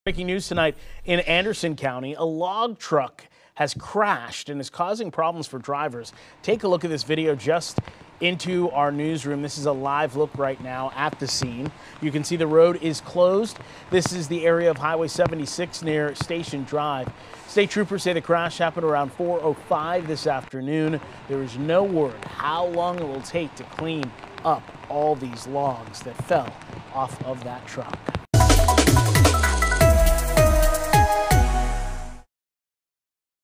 Breaking news tonight in Anderson County, a log truck has crashed and is causing problems for drivers. Take a look at this video just into our newsroom. This is a live look right now at the scene. You can see the road is closed. This is the area of Highway 76 near Station Drive. State troopers say the crash happened around 4:05 this afternoon. There is no word how long it will take to clean up all these logs that fell off of that truck.